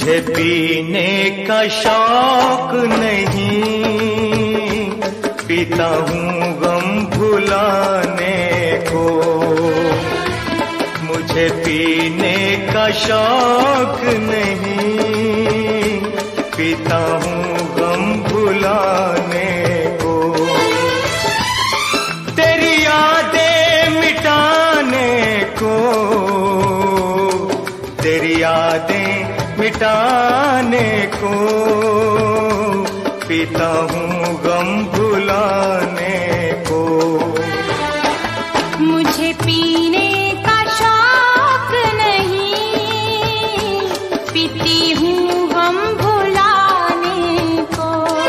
मुझे पीने का शौक नहीं, पीता हूँ गम भुलाने को। मुझे पीने का शौक नहीं, पीता हूँ गम भुलाने को। तेरी यादें मिटाने को, तेरी यादें मिटाने को, पीता हूँ गम भुलाने को। मुझे पीने का शौक नहीं, पीती हूँ गम भुलाने को।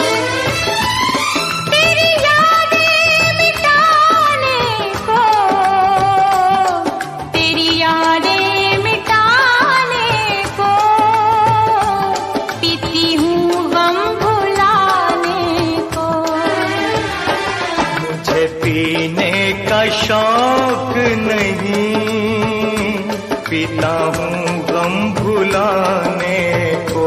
तेरी यादें मिटाने को, तेरी यादें मिटाने को, पीती हूँ गम भुलाने को। मुझे पीने का शौक नहीं, पीता हूँ गम भुलाने को।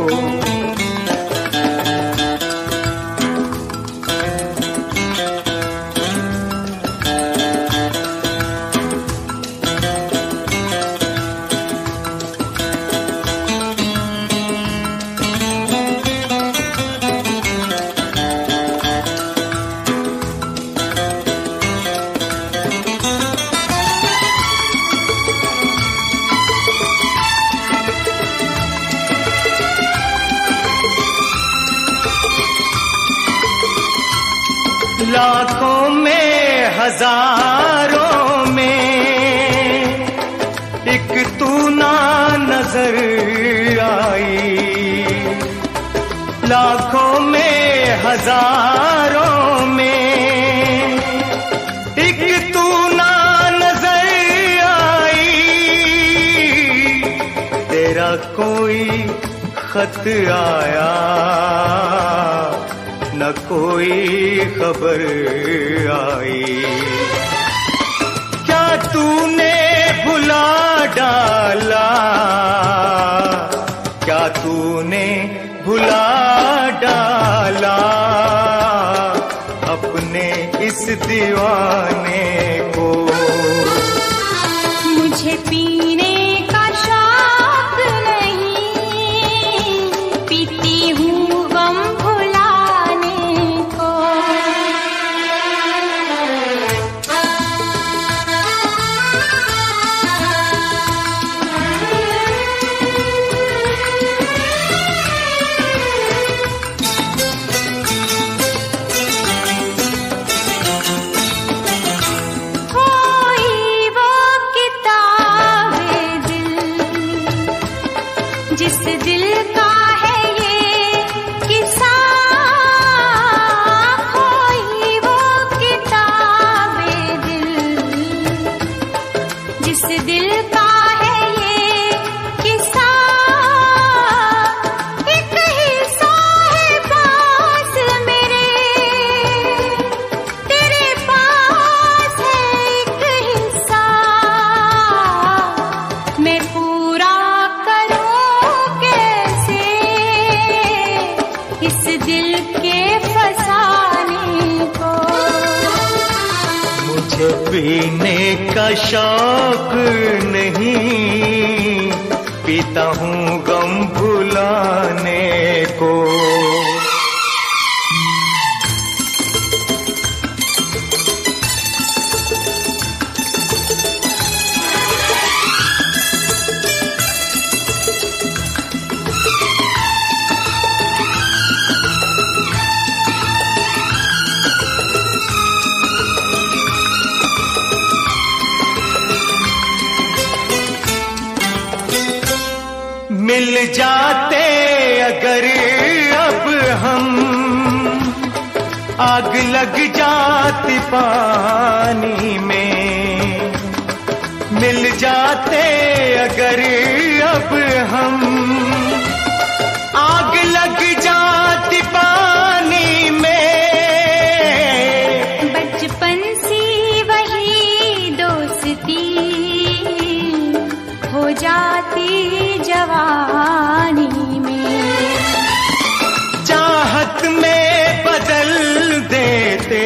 लाखों में हजारों में एक तू ना नजर आई। लाखों में हजारों में एक तू ना नजर आई। तेरा कोई खत आया न कोई खबर आई। क्या तूने भुला डाला, क्या तूने भुला डाला अपने इस दीवाने को। मुझे पीने का शौक नहीं, पीती हूँ गम भुलाने को। जिस दिल का है ये किस्सा, खोई वो किताबे दिल। जिस दिल का है ये किस्सा, एक हिस्सा है पास मेरे, तेरे पास है एक हिस्सा। मैं पूरा इस दिल के फसाने को। मुझे पीने का शौक नहीं, पीता हूँ गम भुलाने को। मिल जाते अगर अब हम, आग लग जाती पानी में। मिल जाते अगर अब हम, आग लग जाती पानी में। बचपन सी वही दोस्ती हो जाती थी जवानी में। चाहत में बदल देते,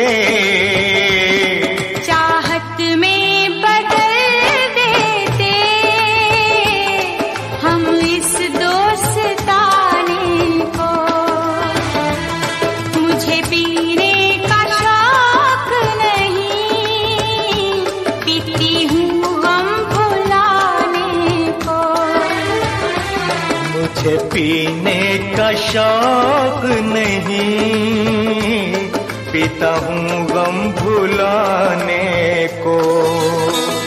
चाहत में बदल देते हम इस दोस्ताने को। मुझे पीने का शौक नहीं, पीती हूँ गम भुलाने को। मुझे पीने का शौक नहीं, पीता हूँ गम भुलाने को।